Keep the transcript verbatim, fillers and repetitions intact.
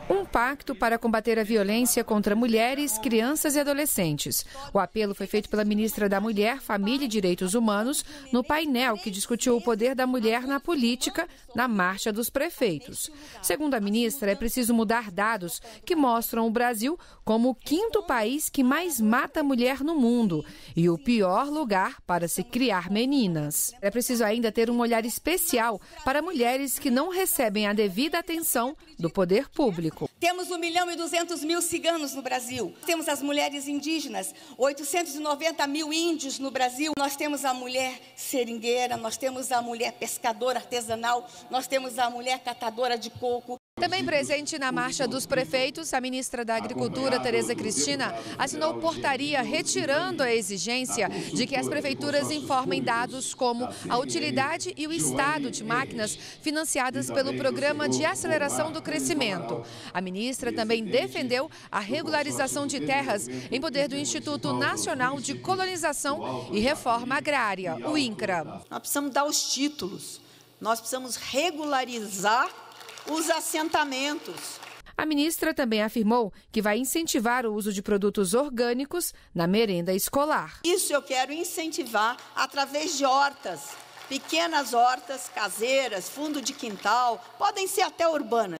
Um pacto para combater a violência contra mulheres, crianças e adolescentes. O apelo foi feito pela ministra da Mulher, Família e Direitos Humanos no painel que discutiu o poder da mulher na política na Marcha dos Prefeitos. Segundo a ministra, é preciso mudar dados que mostram o Brasil como o quinto país que mais mata mulher no mundo e o pior lugar para se criar meninas. É preciso ainda ter um olhar especial para mulheres que não recebem a devida atenção do poder público. Temos um milhão e duzentos mil ciganos no Brasil. Temos as mulheres indígenas, oitocentos e noventa mil índios no Brasil. Nós temos a mulher seringueira, nós temos a mulher pescadora artesanal, nós temos a mulher catadora de coco. Também presente na Marcha dos Prefeitos, a ministra da Agricultura, Tereza Cristina, assinou portaria retirando a exigência de que as prefeituras informem dados como a utilidade e o estado de máquinas financiadas pelo Programa de Aceleração do Crescimento. A ministra também defendeu a regularização de terras em poder do Instituto Nacional de Colonização e Reforma Agrária, o INCRA. Nós precisamos dar os títulos, nós precisamos regularizar os assentamentos. A ministra também afirmou que vai incentivar o uso de produtos orgânicos na merenda escolar. Isso eu quero incentivar através de hortas, pequenas hortas caseiras, fundo de quintal, podem ser até urbanas.